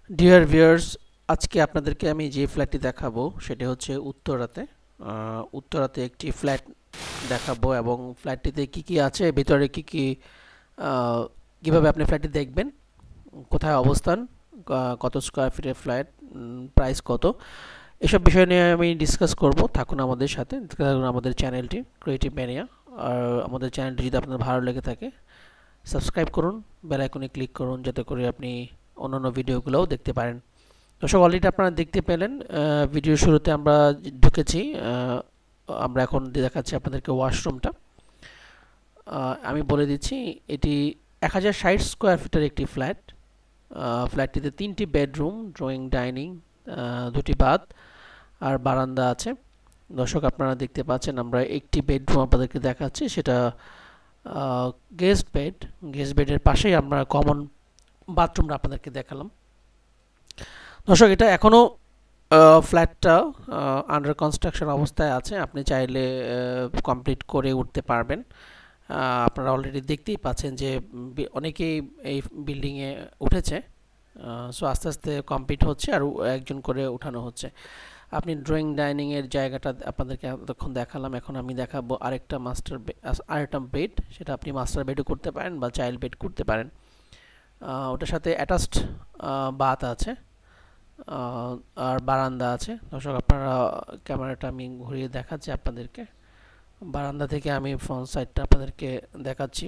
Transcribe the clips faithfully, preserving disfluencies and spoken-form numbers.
Dear viewers, আজকে আপনাদেরকে আমি যে ফ্ল্যাটটি দেখাবো সেটা হচ্ছে উত্তরাতে। আহ, উত্তরাতে একটি ফ্ল্যাট দেখাবো এবং ফ্ল্যাটটিতে কি কি আছে, ভিতরে কি কি আহ, কিভাবে আপনি ফ্ল্যাটটি দেখবেন, কোথায় অবস্থান, আহ, কত স্কোয়ার ফিটের ফ্ল্যাট, প্রাইস কত, এসব বিষয় নিয়ে আমি ডিসকাস করব। থাকুন আমাদের সাথে, থাকুন আমাদের চ্যানেলটি ক্রিয়েটিভ ম্যানিয়া। আর আমাদের চ্যানেলটি যদি আপনার ভালো লেগে থাকে, সাবস্ক্রাইব করুন, বেল আইকনে ক্লিক করুন, যাতে করে আপনি অন্যান্য ভিডিওগুলোও দেখতে পারেন। দর্শক, অলরেডি আপনারা দেখতে পেলেন ভিডিওর শুরুতে আমরা ঢুকেছি। আহ, আমরা এখন দেখাচ্ছি আপনাদেরকে ওয়াশরুমটা। আহ, আমি বলে দিচ্ছি, এটি এক হাজার ষাট স্কোয়ার ফিটের একটি ফ্ল্যাট। ফ্ল্যাটটিতে তিনটি বেডরুম, ড্রয়িং, ডাইনিং, দুটি বাথ আর বারান্দা আছে। দর্শক, আপনারা দেখতে পাচ্ছেন আমরা একটি বেডরুম আপনাদেরকে দেখাচ্ছি, সেটা গেস্ট বেড। গেস্ট বেডের পাশেই আমরা কমন বাথরুমটা আপনাদেরকে দেখালাম। দর্শক, এটা এখনও ফ্ল্যাটটা আন্ডার কনস্ট্রাকশন অবস্থায় আছে, আপনি চাইলে কমপ্লিট করে উঠতে পারবেন। আপনারা অলরেডি দেখতেই পাচ্ছেন যে অনেকেই এই বিল্ডিংয়ে উঠেছে। সো আস্তে আস্তে কমপ্লিট হচ্ছে আর একজন করে উঠানো হচ্ছে। আপনি ড্রয়িং ডাইনিংয়ের জায়গাটা আপনাদেরকে এতক্ষণ দেখালাম, এখন আমি দেখাবো আরেকটা মাস্টার আরেকটা বেড। সেটা আপনি মাস্টার বেডও করতে পারেন বা চাইল্ড বেড করতে পারেন। ওটার সাথে অ্যাটাচড বাথ আছে আর বারান্দা আছে। দর্শক, আপনারা ক্যামেরাটা আমি ঘুরিয়ে দেখাচ্ছি আপনাদেরকে। বারান্দা থেকে আমি ফ্রন্ট সাইডটা আপনাদেরকে দেখাচ্ছি।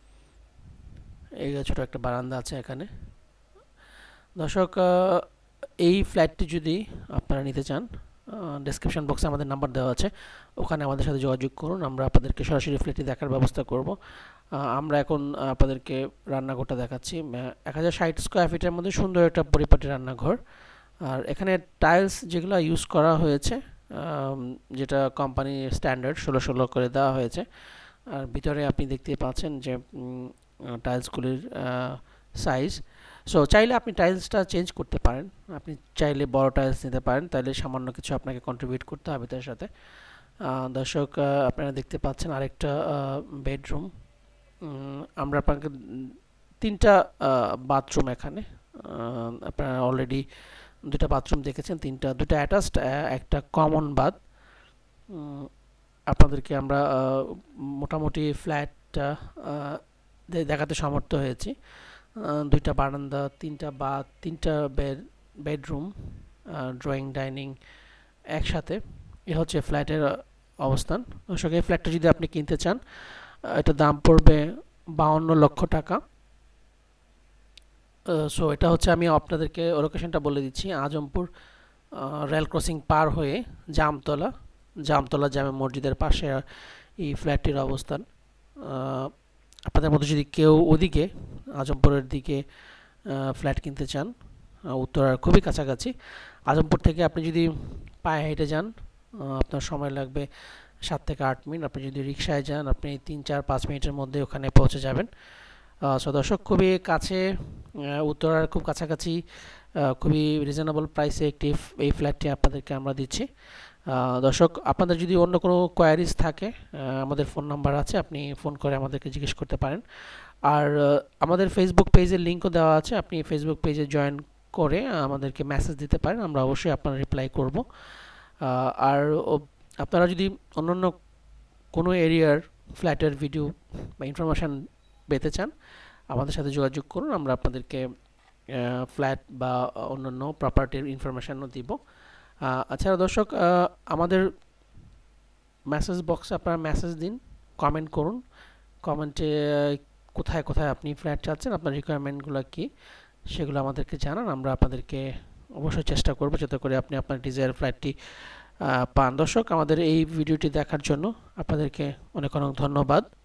এই ছোটো একটা বারান্দা আছে এখানে। দর্শক, এই ফ্ল্যাটটি যদি আপনারা নিতে চান, ডেসক্রিপশন বক্সে আমাদের নাম্বার দেওয়া আছে, ওখানে আমাদের সাথে যোগাযোগ করুন, আমরা আপনাদেরকে সরাসরি ফ্ল্যাটটি দেখার ব্যবস্থা করব। আমরা এখন আপনাদেরকে রান্নাঘরটা দেখাচ্ছি। এক হাজার ষাট স্কোয়ার ফিটের মধ্যে সুন্দর একটা পরিপাটি রান্নাঘর। আর এখানে টাইলস যেগুলো ইউজ করা হয়েছে, যেটা কোম্পানি স্ট্যান্ডার্ড ষোলো ষোলো করে দেওয়া হয়েছে। আর ভিতরে আপনি দেখতে পাচ্ছেন যে টাইলসগুলির সাইজ। সো চাইলে আপনি টাইলসটা চেঞ্জ করতে পারেন, আপনি চাইলে বড় টাইলস নিতে পারেন, তাহলে সামান্য কিছু আপনাকে কন্ট্রিবিউট করতে হবে তার সাথে। দর্শক, আপনারা দেখতে পাচ্ছেন আরেকটা বেডরুম। আমরা আপনাকে তিনটা বাথরুম এখানে, আপনারা অলরেডি দুটা বাথরুম দেখেছেন, তিনটা দুটো অ্যাটাচড, একটা কমন বাথ। আপনাদেরকে আমরা মোটামুটি ফ্ল্যাটটা দেখাতে সমর্থ হয়েছি। দুইটা বারান্দা, তিনটা বাথ, তিনটা বেড বেডরুম, ড্রয়িং ডাইনিং একসাথে। এ হচ্ছে ফ্ল্যাটের অবস্থান। দর্শক, এই ফ্ল্যাটটা যদি আপনি কিনতে চান, এটা দাম পড়বে বাউন্ন লক্ষ টাকা। সো এটা হচ্ছে, আমি আপনাদেরকে লোকেশনটা বলে দিচ্ছি, আজমপুর রেল ক্রসিং পার হয়ে জামতলা, জামতলা জামে মসজিদের পাশে এই ফ্ল্যাটটির অবস্থান। আপনাদের মধ্যে যদি কেউ ওদিকে আজমপুরের দিকে ফ্ল্যাট কিনতে চান, উত্তরার খুবই কাছাকাছি, আজমপুর থেকে আপনি যদি পায়ে হেঁটে যান, আপনার সময় লাগবে সাত থেকে আট মিনিট। আপনি যদি রিক্সায় যান, আপনি তিন চার পাঁচ মিনিটের মধ্যে ওখানে পৌঁছে যাবেন। সো দর্শক, খুবই কাছে, উত্তরার খুব কাছাকাছি, খুবই রিজনেবল প্রাইসে একটি এই ফ্ল্যাটটি আপনাদেরকে আমরা দিচ্ছি। দর্শক, আপনাদের যদি অন্য কোনো কোয়ারিজ থাকে, আমাদের ফোন নাম্বার আছে, আপনি ফোন করে আমাদেরকে জিজ্ঞেস করতে পারেন। আর আমাদের ফেসবুক পেজের লিঙ্কও দেওয়া আছে, আপনি ফেসবুক পেজে জয়েন করে আমাদেরকে মেসেজ দিতে পারেন, আমরা অবশ্যই আপনার রিপ্লাই করব। আর আপনারা যদি অন্যান্য কোনো এরিয়ার ফ্ল্যাটের ভিডিও বা ইনফরমেশান পেতে চান, আমাদের সাথে যোগাযোগ করুন, আমরা আপনাদেরকে ফ্ল্যাট বা অন্যান্য প্রপার্টির ইনফরমেশানও দিব। আচ্ছা দর্শক, আমাদের মেসেজ বক্সে আপনারা মেসেজ দিন, কমেন্ট করুন, কমেন্টে কোথায় কোথায় আপনি ফ্ল্যাট চাচ্ছেন, আপনার রিকোয়ারমেন্টগুলো কী সেগুলো আমাদেরকে জানান, আমরা আপনাদেরকে অবশ্যই চেষ্টা করব যাতে করে আপনি আপনার ডিজায়ার ফ্ল্যাটটি পান। দর্শক, আমাদের এই ভিডিওটি দেখার জন্য আপনাদেরকে অনেক অনেক ধন্যবাদ।